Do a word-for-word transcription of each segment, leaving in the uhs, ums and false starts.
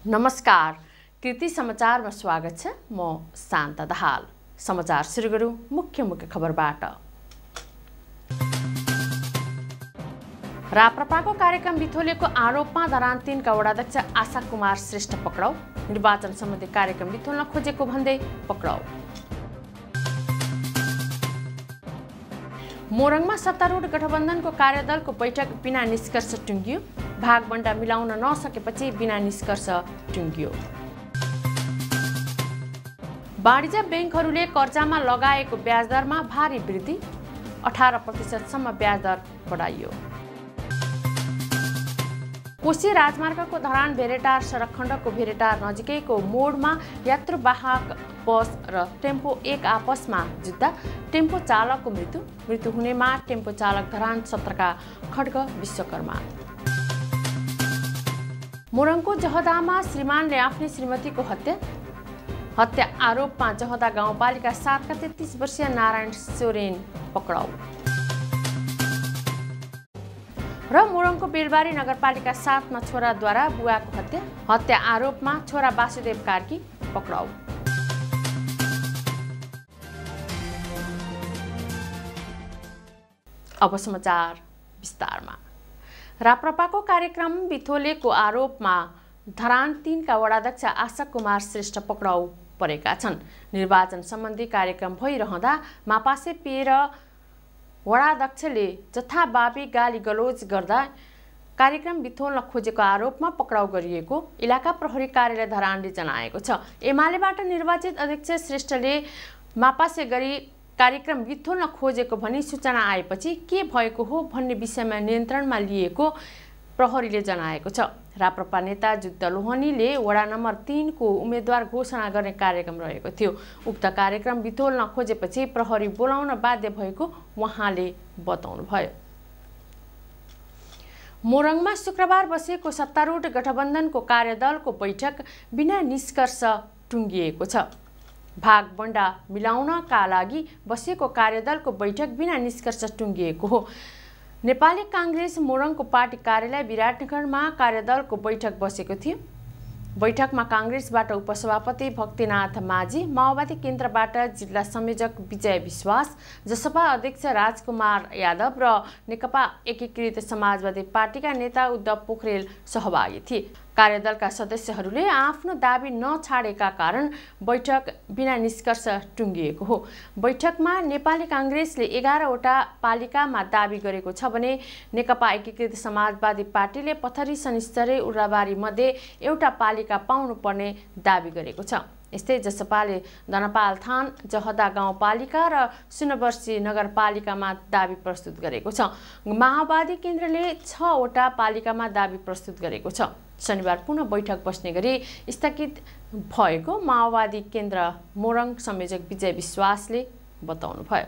नमस्कार, कृति समाचारमा स्वागत छ। म शान्ता दाहाल। समाचार सुरु गरौँ मुख्य मुख्य खबरबाट। राप्रपाको कार्यक्रम बिथोलेको आरोपमा धरान तीनका वडाध्यक्ष आशा कुमार श्रेष्ठ पक्राउ। निर्वाचन सम्बन्धी कार्यक्रम बिथोल्न खोजेको भन्दै पक्राउ। मोरङमा सत्तारूढ गठबन्धनको कार्यदलको बैठक बिना निष्कर्ष टुङ्गियो। भागबण्डा मिलाउन नसकेपछि बिना निष्कर्ष टुङ्गियो। वाणिज्य ब्याङ्कहरूले कर्जामा लगाएको ब्याज दरमा भारी वृद्धि, अठार प्रतिशतसम्म ब्याज दर बढाइयो। कोशी राजमार्गको धरान भेरेटार सडक खण्डको भेरेटार नजिकैको मोडमा यात्रुवाहक बस र टेम्पो एक आपसमा जुत्दा टेम्पो चालकको मृत्यु। मृत्यु हुनेमा टेम्पो चालक धरान सत्रका खड्ग विश्वकर्मा। मोरङको जहदामा श्रीमानले आफ्नी श्रीमतीको हत्या। हत्या आरोपमा जहदा गाउँपालिका सातका तेत्तीस वर्षीय नारायण सोरेन पक्राउ। र मोरङको बेलबारी नगरपालिका सातमा छोराद्वारा बुवाको हत्या। हत्या आरोपमा छोरा वासुदेव कार्की पक्राउ। अब समाचार विस्तारमा। राप्रपाको कार्यक्रम बिथोलेको आरोपमा धरान तीनका वडाध्यक्ष आशा कुमार श्रेष्ठ पक्राउ परेका छन्। निर्वाचन सम्बन्धी कार्यक्रम भइरहँदा मापासे पिएर वडाध्यक्षले जथाभावी गाली गलोज गर्दा कार्यक्रम बिथोल्न खोजेको आरोपमा पक्राउ गरिएको इलाका प्रहरी कार्यालय धरानले जनाएको छ। एमालेबाट निर्वाचित अध्यक्ष श्रेष्ठले मापासे गरी कार्यक्रम बिथोल्न खोजेको भनी सूचना आएपछि के भएको हो भन्ने विषयमा नियन्त्रणमा लिएको प्रहरीले जनाएको छ। राप्रपा नेता जुद्ध लोहनीले वडा नम्बर तीनको उम्मेद्वार घोषणा गर्ने कार्यक्रम रहेको थियो। उक्त कार्यक्रम बिथोल्न खोजेपछि प्रहरी बोलाउन बाध्य भएको उहाँले बताउनुभयो। मोरङमा शुक्रबार बसेको सत्तारूढ गठबन्धनको कार्यदलको बैठक बिना निष्कर्ष टुङ्गिएको छ। भागबण्डा मिलाउनका लागि बसेको कार्यदलको बैठक बिना निष्कर्ष टुङ्गिएको हो। नेपाली काङ्ग्रेस मोरङको पार्टी कार्यालय विराटनगरमा कार्यदलको बैठक बसेको थियो। बैठकमा काङ्ग्रेसबाट उपसभापति भक्तिनाथ माझी, माओवादी केन्द्रबाट जिल्ला संयोजक विजय विश्वास, जसपा अध्यक्ष राजकुमार यादव र नेकपा एकीकृत समाजवादी पार्टीका नेता उद्धव पोखरेल सहभागी थिए। कार्यदलका सदस्यहरूले आफ्नो दाबी नछाडेका कारण बैठक बिना निष्कर्ष टुङ्गिएको हो। बैठकमा नेपाली काङ्ग्रेसले एघारवटा पालिकामा दाबी गरेको छ भने नेकपा एकीकृत समाजवादी पार्टीले पथरी शनिश्चरी उर्लाबारी मध्ये एउटा पालिका पाउनुपर्ने दाबी गरेको छ। यस्तै जसपाले दनपाल थान, जहदा गाउँपालिका र सुनवर्सी नगरपालिकामा दाबी प्रस्तुत गरेको छ। माओवादी केन्द्रले छवटा पालिकामा दाबी प्रस्तुत गरेको छ। शनिबार पुनः बैठक बस्ने गरी स्थगित भएको माओवादी केन्द्र मोरङ संयोजक विजय विश्वासले बताउनुभयो।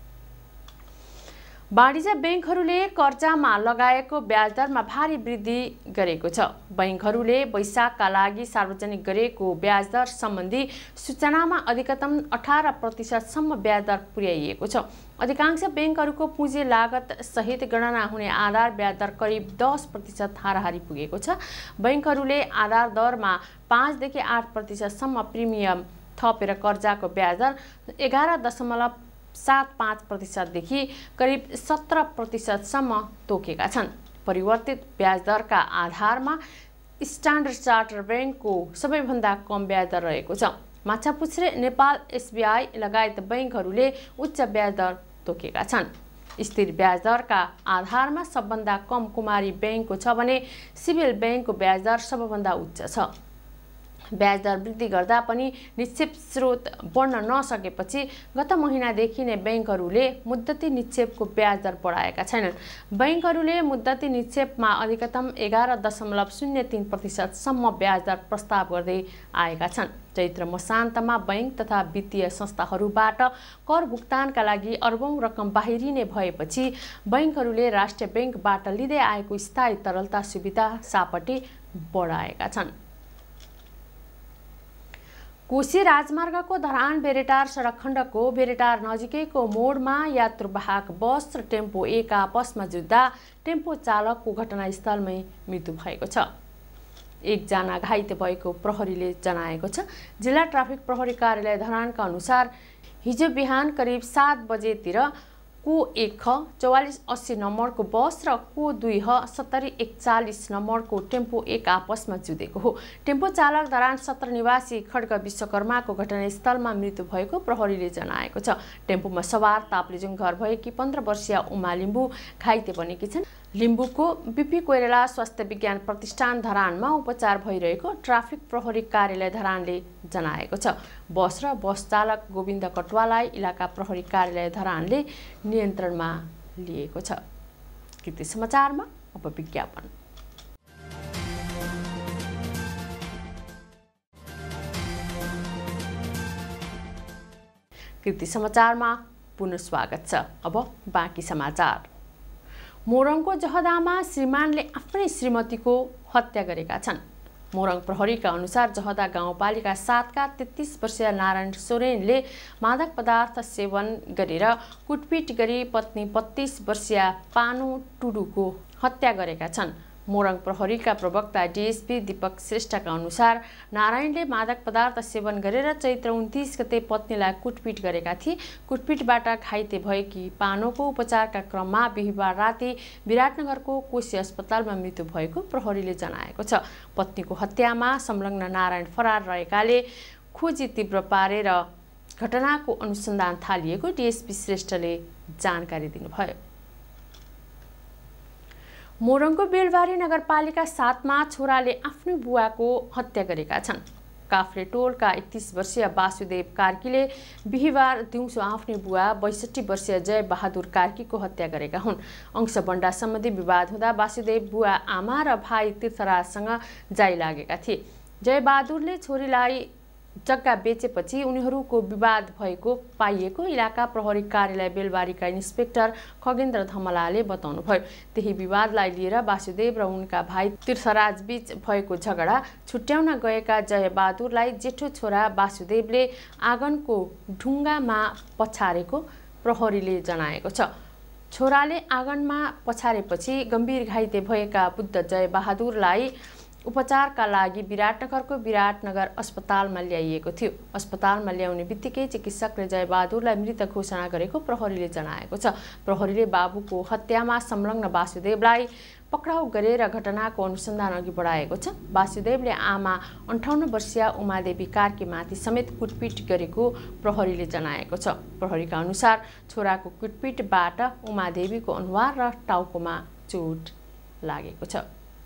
वाणिज्य ब्याङ्कहरूले कर्जामा लगाएको ब्याज दरमा भारी वृद्धि गरेको छ। ब्याङ्कहरूले वैशाखका लागि सार्वजनिक गरेको ब्याज दर सम्बन्धी सूचनामा अधिकतम अठार प्रतिशतसम्म ब्याज दर पुर्याइएको छ। अधिकांश ब्याङ्कहरूको पुँजी लागत सहित गणना हुने आधार ब्याज दर करिब दस प्रतिशत हाराहारी पुगेको छ। ब्याङ्कहरूले आधार दरमा पाँचदेखि आठ प्रतिशतसम्म प्रिमियम थपेर कर्जाको ब्याज दर एघार दशमलव सात पाँच प्रतिशतदेखि करिब सत्र प्रतिशतसम्म तोकेका छन्। परिवर्तित ब्याज दरका आधारमा स्ट्यान्डर्ड चार्टर ब्याङ्कको सबैभन्दा कम ब्याज दर रहेको छ। माछापुच्छ्रे नेपाल, एसबिआई लगायत ब्याङ्कहरूले उच्च ब्याज दर तोकेका छन्। स्थिर ब्याज दरका आधारमा सबभन्दा कम कुमारी ब्याङ्कको छ भने सिभिल ब्याङ्कको ब्याज दर सबभन्दा उच्च छ। ब्याज दर वृद्धि गर्दा पनि निक्षेप स्रोत बढ्न नसकेपछि गत महिनादेखि नै ब्याङ्कहरूले मुद्दती निक्षेपको ब्याज दर बढाएका छैनन्। ब्याङ्कहरूले मुद्दती निक्षेपमा अधिकतम एघार दशमलव शून्य तीन प्रतिशतसम्म ब्याज दर प्रस्ताव गर्दै आएका छन्। चैत्र मसान्तमा ब्याङ्क तथा वित्तीय संस्थाहरूबाट कर भुक्तानका लागि अर्बौं रकम बाहिरिने भएपछि ब्याङ्कहरूले राष्ट्रिय ब्याङ्कबाट लिँदै आएको स्थायी तरलता सुविधा सापट्टि बढाएका छन्। कोशी राजमार्गको धरान भेरेटार सडक खण्डको भेरेटार नजिकैको मोडमा यात्रुवाहक बस र टेम्पो एक आपसमा जुत्दा टेम्पो चालकको घटनास्थलमै मृत्यु भएको छ। एकजना घाइते भएको प्रहरीले जनाएको छ। जिल्ला ट्राफिक प्रहरी कार्यालय धरानका अनुसार हिजो बिहान करिब सात बजेतिर को एक ख चौवालीस अस्सी नम्बरको बस र को दुई ह सत्तरी एकचालिस नम्बरको टेम्पो एक आपसमा जुधेको हो। टेम्पो चालक धरान सत्र निवासी खड्ग विश्वकर्माको घटनास्थलमा मृत्यु भएको प्रहरीले जनाएको छ। टेम्पोमा सवार ताप्लेजुङ घर भएकी पन्ध्र वर्षीय उमा लिम्बू घाइते बनेकी छन्। लिम्बूको बीपी कोइराला स्वास्थ्य विज्ञान प्रतिष्ठान धरानमा उपचार भइरहेको ट्राफिक प्रहरी कार्यालय धरानले जनाएको छ। बस र बस चालक गोविन्द कटुवालाई इलाका प्रहरी कार्यालय धरानले नियन्त्रणमा लिएको छ। कृति समाचारमा अब विज्ञापन। कृति समाचारमा पुनः स्वागत छ। अब बाँकी समाचार। मोरङको जहदामा श्रीमानले आफ्नै श्रीमतीको हत्या गरेका छन्। मोरङ प्रहरीका अनुसार जहदा गाउँपालिका सातका तेत्तीस वर्षीय नारायण सोरेनले मादक पदार्थ सेवन गरेर कुटपिट गरी पत्नी बत्तीस वर्षीय पानु टुडुको हत्या गरेका छन्। मोरङ प्रहरीका प्रवक्ता डीएसपी दीपक श्रेष्ठका अनुसार नारायणले मादक पदार्थ सेवन गरेर चैत्र उन्तीस गते पत्नीलाई कुटपिट गरेका थिए। कुटपिटबाट घाइते भएकी पानोको उपचारका क्रममा बिहिबार राति विराटनगरको कोशी अस्पतालमा मृत्यु भएको प्रहरीले जनाएको छ। पत्नीको हत्यामा संलग्न नारायण फरार रहेकाले खोजी तीव्र पारेर घटनाको अनुसन्धान थालिएको डीएसपी श्रेष्ठले जानकारी दिनुभयो। मोरङको बेलबारी नगरपालिका सातमा छोराले आफ्नो बुवाको हत्या गरेका छन्। काफ्रे टोलका एकतीस वर्षीय वासुदेव कार्कीले बिहिबार दिउँसो आफ्नै बुवा बैसठी वर्षीय जय बहादुर कार्कीको हत्या गरेका हुन्। अंशबण्डा सम्बन्धी विवाद हुँदा वासुदेव बुवा आमा र भाइ तीर्थराजसँग जाइ लागेका थिए। जय बहादुरले छोरीलाई जग्गा बेचेपछि उनीहरूको विवाद भएको पाइएको इलाका प्रहरी कार्यालय बेलबारीका इन्सपेक्टर खगेन्द्र धमलाले बताउनुभयो। त्यही विवादलाई लिएर वासुदेव र उनका भाइ तीर्थराज बीच भएको झगडा छुट्याउन गएका जय बहादुरलाई जेठो छोरा वासुदेवले आँगनको ढुङ्गामा पछारेको प्रहरीले जनाएको छ। छोराले आँगनमा पछारेपछि गम्भीर घाइते भएका बुद्ध जय बहादुरलाई उपचारका लागि विराटनगरको विराटनगर अस्पतालमा ल्याइएको थियो। अस्पतालमा ल्याउने बित्तिकै चिकित्सकले जय बहादुरलाई मृत घोषणा गरेको प्रहरीले जनाएको छ। प्रहरीले बाबुको हत्यामा संलग्न वासुदेवलाई पक्राउ गरेर घटनाको अनुसन्धान अघि बढाएको छ। वासुदेवले आमा अन्ठाउन्न वर्षीय उमादेवी कार्कीमाथि समेत कुटपिट गरेको प्रहरीले जनाएको छ। प्रहरीका अनुसार छोराको कुटपिटबाट उमादेवीको अनुहार र टाउकोमा चोट लागेको छ।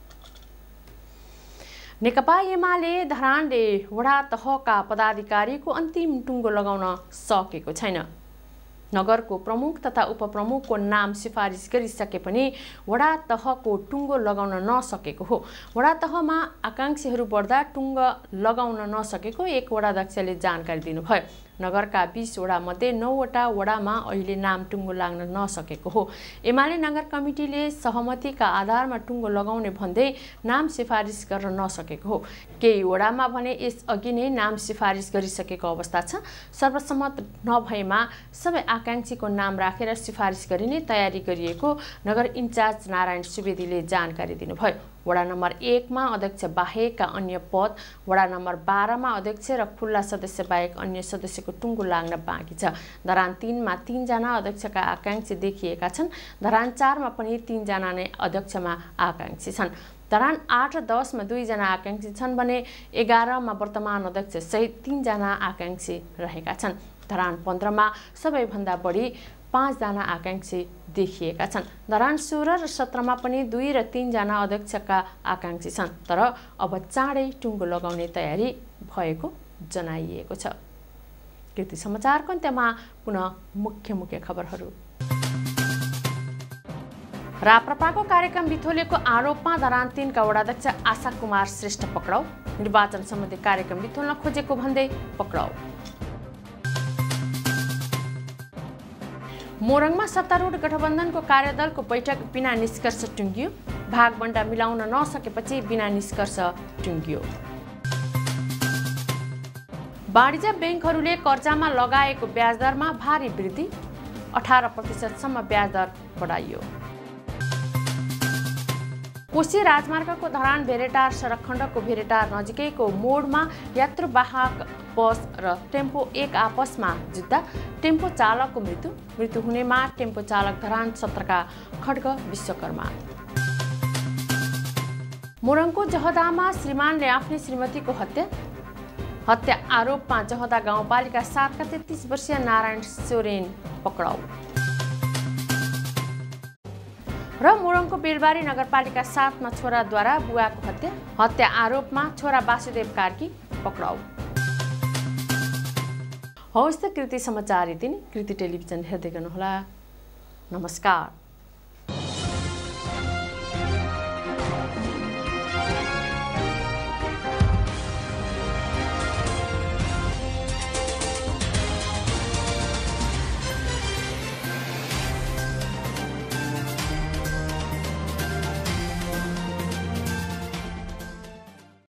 नेकपा एमाले धरानले वडा तहका पदाधिकारीको अन्तिम टुङ्गो लगाउन सकेको छैन। नगरको प्रमुख तथा उपप्रमुखको नाम सिफारिस गरिसके पनि वडा तहको टुङ्गो लगाउन नसकेको हो। वडा तहमा आकांक्षीहरू बढ्दा टुङ्गो लगाउन नसकेको एक वडाध्यक्षले जानकारी दिनुभयो। नगरका बीस वडा मध्ये नौवटा वडामा अहिले नाम टुङ्गो लाग्न नसकेको हो। एमाले नगर कमिटीले सहमतिका आधारमा टुङ्गो लगाउने भन्दै नाम सिफारिस गर्न नसकेको हो। केही वडामा भने यसअघि नै नाम सिफारिस गरिसकेको अवस्था छ। सर्वसम्मत नभएमा सबै आकांक्षीको नाम राखेर सिफारिस गरिने तयारी गरिएको नगर इन्चार्ज नारायण सुवेदीले जानकारी दिनुभयो। वडा नम्बर एकमा अध्यक्ष बाहेकका अन्य पद, वडा नम्बर बाह्रमा अध्यक्ष र खुल्ला सदस्य बाहेक अन्य सदस्यको टुङ्गो लाग्न बाँकी छ। धरान तीनमा तीनजना अध्यक्षका आकांक्षी देखिएका छन्। धरान चारमा पनि तीनजना नै अध्यक्षमा आकांक्षी छन्। धरान आठ र दसमा दुईजना आकांक्षी छन् भने एघारमा वर्तमान अध्यक्ष सहित तीनजना आकांक्षी रहेका छन्। धरान पन्ध्रमा सबैभन्दा बढी पाँचजना आकांक्षी देखिएका छन्। धरान सोह्र र सत्रमा पनि दुई र तीनजना अध्यक्षका आकांक्षी छन्। तर अब चाँडै टुङ्गो लगाउने तयारी भएको जनाइएको छ। कृति समाचारको अन्त्यमा पुनः मुख्य मुख्य खबरहरू। राप्रपाको कार्यक्रम बिथोलेको आरोपमा धरान तीनका वडाध्यक्ष आशा कुमार श्रेष्ठ पक्राउ। निर्वाचन सम्बन्धी कार्यक्रम बिथोल्न खोजेको भन्दै पक्राउ। मोरङमा सत्तारूढ गठबन्धनको कार्यदलको बैठक बिना निष्कर्ष टुङ्गियो। भागबण्डा मिलाउन नसकेपछि बिना निष्कर्ष टुङ्गियो। वाणिज्य ब्याङ्कहरूले कर्जामा लगाएको ब्याज दरमा भारी वृद्धि, अठार प्रतिशतसम्म ब्याज दर बढाइयो। कोशी राजमार्गको धरान भेरेटार सडक खण्डको भेरेटार नजिकैको मोडमा यात्रुवाहक बस र टेम्पो एक आपसमा जुत्दा टेम्पो चालकको मृत्यु मृत्यु हुनेमा टेम्पो चालक धरान सत्रका खड्ग विश्वकर्मा। मोरङको जहदामा श्रीमानले आफ्नै श्रीमतीको हत्या हत्या आरोपमा जहदा गाउँपालिका सातका तेत्तीस वर्षीय नारायण सोरेन पक्राउ। र मोरङको बेलबारी नगरपालिका सातमा छोराद्वारा बुवाको हत्या हत्या आरोपमा छोरा वासुदेव कार्की पक्राउ। हवस् त कृति समाचार यति नै। कृति टेलिभिजन हेर्दै गर्नुहोला। नमस्कार।